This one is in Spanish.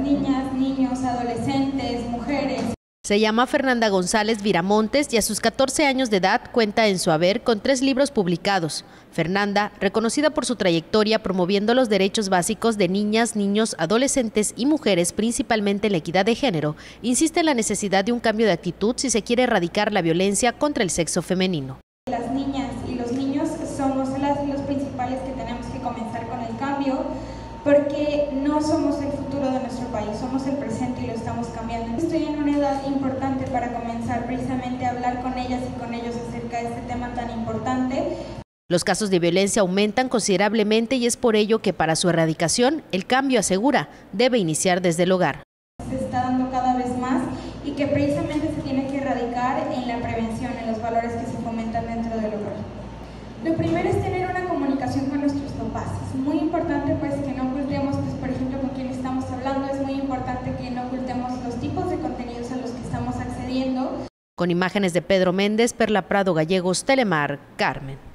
niñas, niños, adolescentes, mujeres. Se llama Fernanda González Viramontes y a sus 14 años de edad cuenta en su haber con 3 libros publicados. Fernanda, reconocida por su trayectoria promoviendo los derechos básicos de niñas, niños, adolescentes y mujeres, principalmente en la equidad de género, insiste en la necesidad de un cambio de actitud si se quiere erradicar la violencia contra el sexo femenino. Las niñas y los niños somos los principales que tenemos que comenzar con el cambio, porque no somos el futuro de nuestro país, somos el presente y lo estamos cambiando. Estoy en una edad importante para comenzar precisamente a hablar con ellas y con ellos acerca de este tema tan importante. Los casos de violencia aumentan considerablemente y es por ello que para su erradicación, el cambio, asegura, debe iniciar desde el hogar. Se está dando cada vez más y que precisamente se tiene que erradicar en la prevención, en los valores que se fomentan dentro del hogar. Lo primero es tener una comunicación con nuestros papás. Es muy importante pues que no ocultemos, pues, por ejemplo, con quién estamos hablando. Es muy importante que no ocultemos los tipos de contenidos a los que estamos accediendo. Con imágenes de Pedro Méndez, Perla Prado Gallegos, Telemar, Carmen.